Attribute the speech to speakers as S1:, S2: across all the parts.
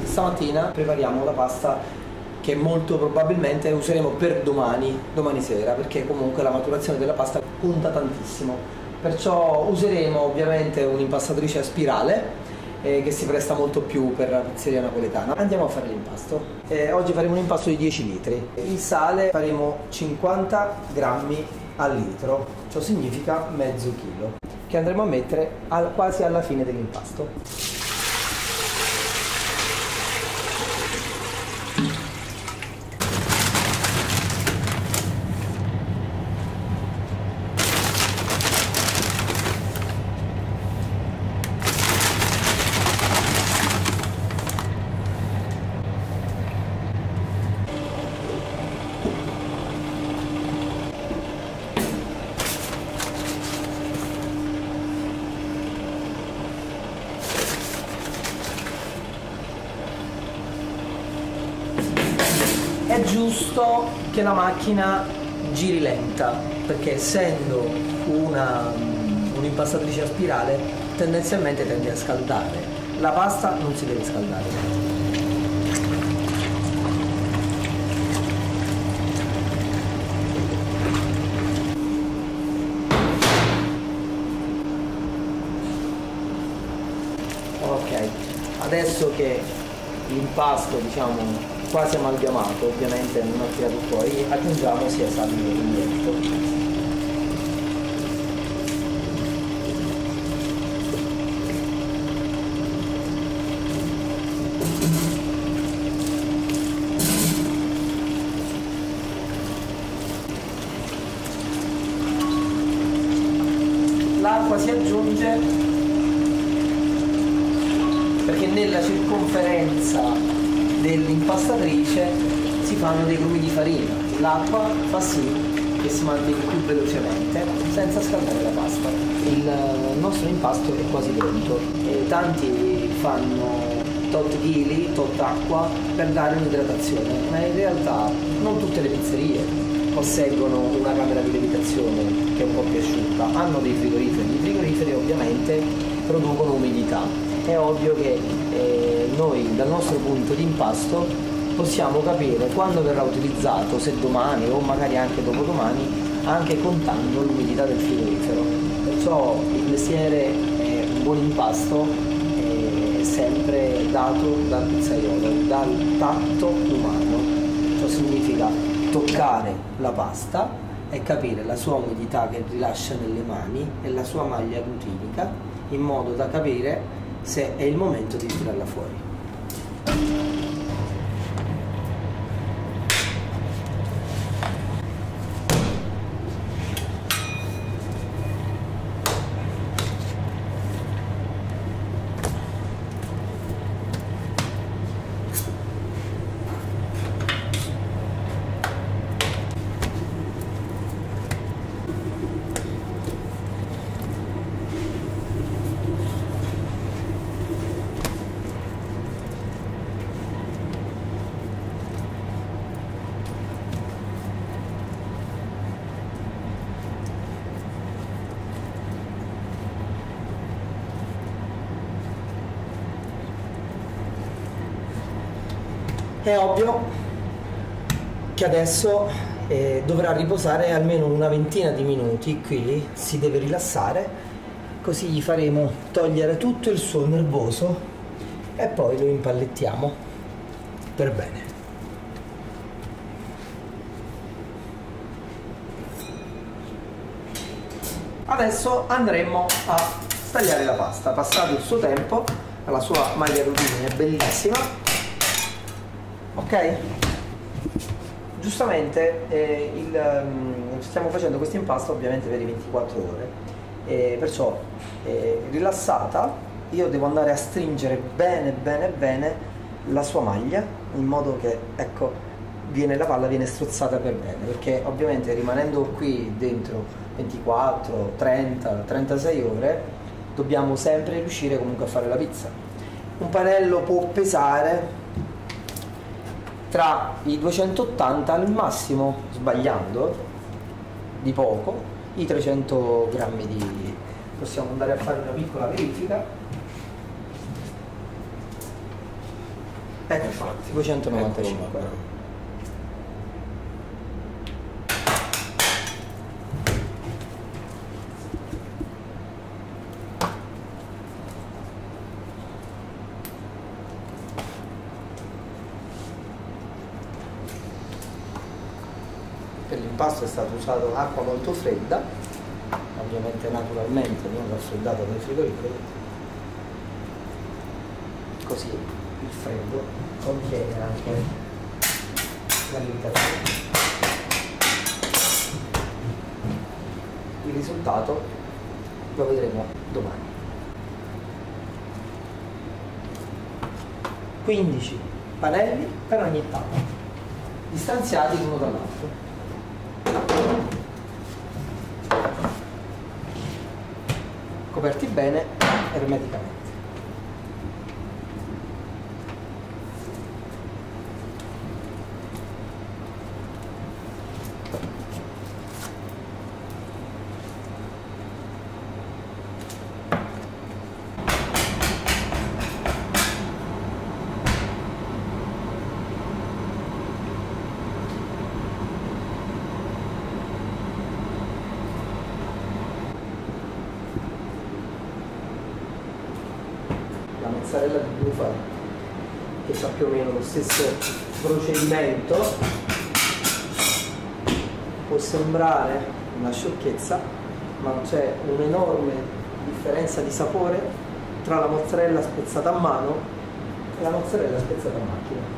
S1: stamattina prepariamo la pasta che molto probabilmente useremo per domani sera, perché comunque la maturazione della pasta conta tantissimo. Perciò useremo ovviamente un'impastatrice a spirale che si presta molto più per la pizzeria napoletana. Andiamo a fare l'impasto. Oggi faremo un impasto di 10 litri. Il sale faremo 50 grammi al litro, ciò significa mezzo chilo, che andremo a mettere quasi alla fine dell'impasto. È giusto che la macchina giri lenta, perché essendo un'impastatrice a spirale tendenzialmente tende a scaldare. La pasta non si deve scaldare. Ok, adesso che l'impasto, diciamo, quasi amalgamato, ovviamente non ha tirato fuori, aggiungiamo sia sale che lievito. L'acqua si aggiunge perché nella circonferenza dell'impastatrice si fanno dei grumi di farina. L'acqua fa sì che si mangi più velocemente senza scaldare la pasta. Il nostro impasto è quasi pronto e tanti fanno tot chili, tot acqua per dare un'idratazione, ma in realtà non tutte le pizzerie posseggono una camera di lievitazione che è un po' più asciutta, hanno dei frigoriferi. I frigoriferi ovviamente producono umidità. È ovvio che noi dal nostro punto di impasto possiamo capire quando verrà utilizzato, se domani o magari anche dopodomani, anche contando l'umidità del frigorifero. Perciò il mestiere è un buon impasto è sempre dato dal pizzaiolo, dal tatto umano. Ciò significa toccare la pasta e capire la sua umidità che rilascia nelle mani e la sua maglia glutinica, in modo da capire se è il momento di tirarla fuori. È ovvio che adesso dovrà riposare almeno una ventina di minuti, qui si deve rilassare, così gli faremo togliere tutto il suo nervoso e poi lo impallettiamo per bene. Adesso andremo a stagliare la pasta. Passato il suo tempo, la sua maglia glutinica è bellissima. Ok? Giustamente stiamo facendo questo impasto ovviamente per i 24 ore, perciò rilassata io devo andare a stringere bene la sua maglia, in modo che, ecco, la palla viene strozzata per bene, perché ovviamente rimanendo qui dentro 24, 30, 36 ore dobbiamo sempre riuscire comunque a fare la pizza. Un panello può pesare tra i 280 al massimo, sbagliando di poco, i 300 grammi di... Possiamo andare a fare una piccola verifica. Ecco, infatti, 295. Per l'impasto è stata usata un'acqua molto fredda, ovviamente naturalmente non raffreddata dai frigoriferi, così il freddo contiene anche la lievitazione. Il risultato lo vedremo domani. 15 pannelli per ogni tavola, distanziati l'uno dall'altro. Coperti bene ermeticamente. La mozzarella di bufala, che fa più o meno lo stesso procedimento, può sembrare una sciocchezza, ma c'è un'enorme differenza di sapore tra la mozzarella spezzata a mano e la mozzarella spezzata a macchina.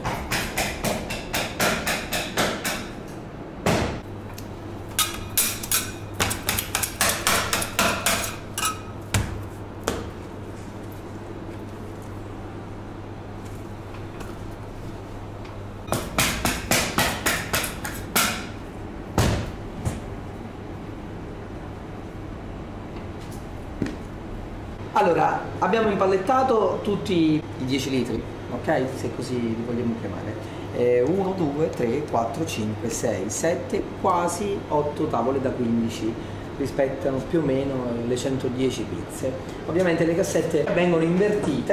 S1: Allora, abbiamo impallettato tutti i 10 litri, ok? Se così li vogliamo chiamare. 1, 2, 3, 4, 5, 6, 7, quasi 8 tavole da 15. Rispettano più o meno le 110 pizze. Ovviamente le cassette vengono invertite,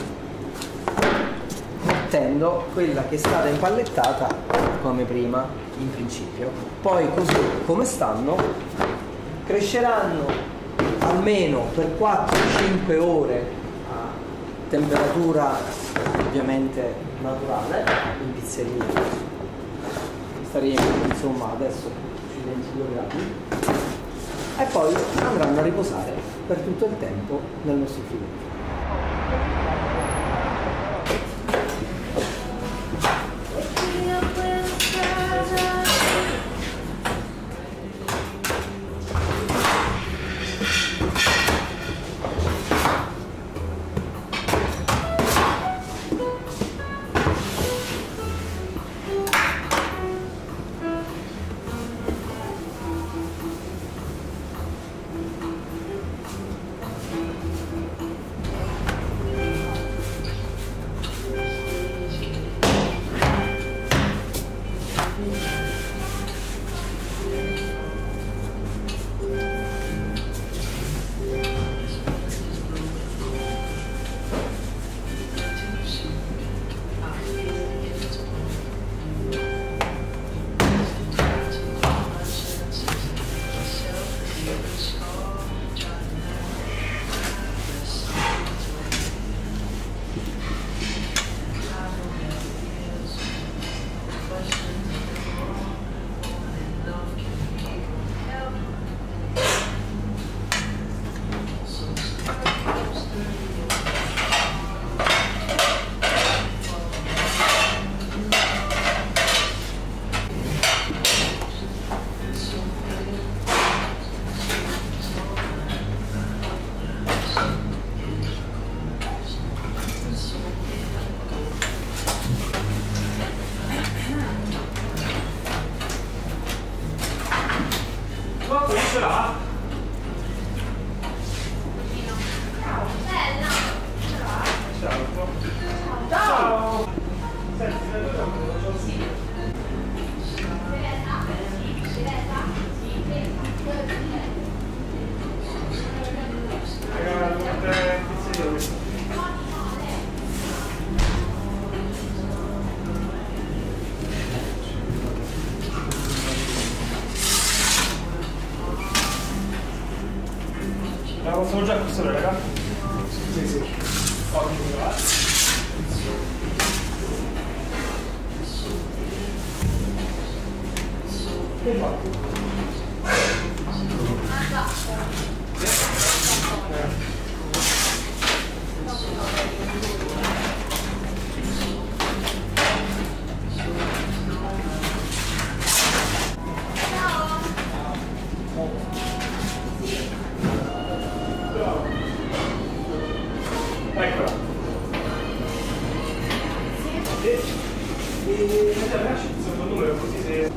S1: mettendo quella che è stata impallettata come prima, in principio. Poi così come stanno, cresceranno almeno per 4-5 ore a temperatura ovviamente naturale in pizzeria. Staremo insomma adesso sui 22 gradi e poi andranno a riposare per tutto il tempo nel nostro frigorifero.
S2: Sono già questo, raga? Sì, sì. Eccola. E lasci il secondo numero così se...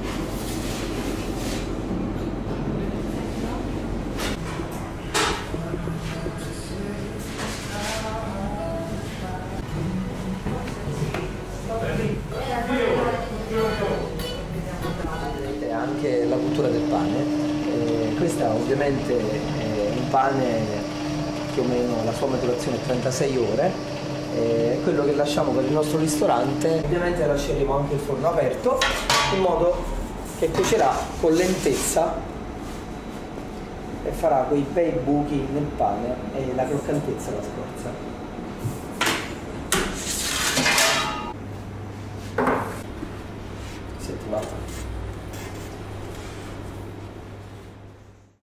S1: Vedete anche la cottura del pane. Questa ovviamente è un pane più o meno, la sua maturazione è 36 ore. Quello che lasciamo per il nostro ristorante, ovviamente lasceremo anche il forno aperto in modo che cuocerà con lentezza e farà quei bei buchi nel pane e la croccantezza la scorza.